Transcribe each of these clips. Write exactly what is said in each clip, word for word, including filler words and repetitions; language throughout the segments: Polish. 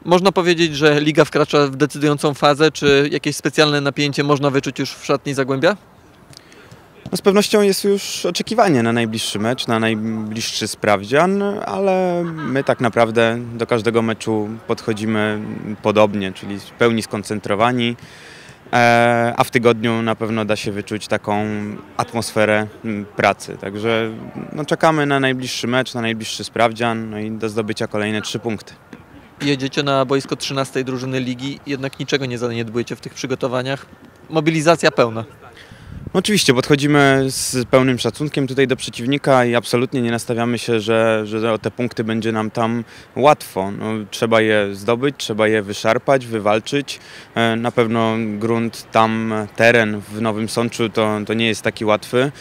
Można powiedzieć, że liga wkracza w decydującą fazę, czy jakieś specjalne napięcie można wyczuć już w szatni Zagłębia? No z pewnością jest już oczekiwanie na najbliższy mecz, na najbliższy sprawdzian, ale my tak naprawdę do każdego meczu podchodzimy podobnie, czyli w pełni skoncentrowani, a w tygodniu na pewno da się wyczuć taką atmosferę pracy. Także no, czekamy na najbliższy mecz, na najbliższy sprawdzian, no i do zdobycia kolejne trzy punkty. Jedziecie na boisko trzynastej drużyny ligi, jednak niczego nie zaniedbujecie w tych przygotowaniach. Mobilizacja pełna. Oczywiście podchodzimy z pełnym szacunkiem tutaj do przeciwnika i absolutnie nie nastawiamy się, że, że o te punkty będzie nam tam łatwo. No, trzeba je zdobyć, trzeba je wyszarpać, wywalczyć. Na pewno grunt tam, teren w Nowym Sączu to, to nie jest taki łatwy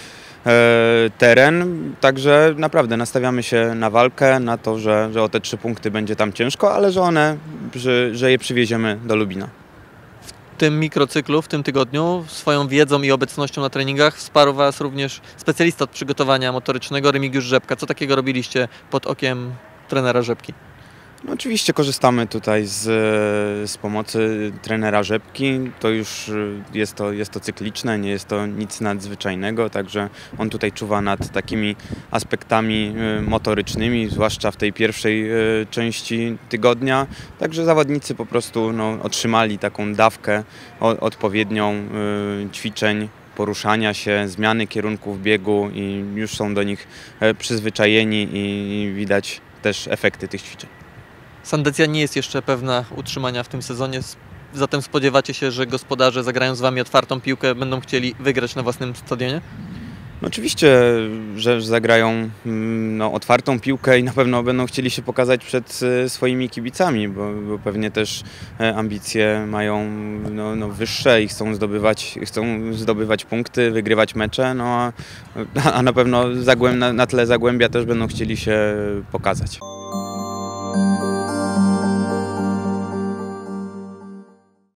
teren, także naprawdę nastawiamy się na walkę, na to, że, że o te trzy punkty będzie tam ciężko, ale że one, że, że je przywieziemy do Lubina. W tym mikrocyklu, w tym tygodniu swoją wiedzą i obecnością na treningach wsparł Was również specjalista od przygotowania motorycznego Remigiusz Rzepka. Co takiego robiliście pod okiem trenera Rzepki? No oczywiście korzystamy tutaj z, z pomocy trenera Rzepki. To już jest to, jest to cykliczne, nie jest to nic nadzwyczajnego, także on tutaj czuwa nad takimi aspektami motorycznymi, zwłaszcza w tej pierwszej części tygodnia. Także zawodnicy po prostu no, otrzymali taką dawkę odpowiednią ćwiczeń, poruszania się, zmiany kierunków biegu i już są do nich przyzwyczajeni i widać też efekty tych ćwiczeń. Sandecja nie jest jeszcze pewna utrzymania w tym sezonie, zatem spodziewacie się, że gospodarze zagrają z Wami otwartą piłkę, będą chcieli wygrać na własnym stadionie? No oczywiście, że zagrają no, otwartą piłkę i na pewno będą chcieli się pokazać przed swoimi kibicami, bo, bo pewnie też ambicje mają no, no, wyższe i chcą zdobywać, chcą zdobywać punkty, wygrywać mecze, no, a, a na pewno Zagłęb, na, na tle Zagłębia też będą chcieli się pokazać.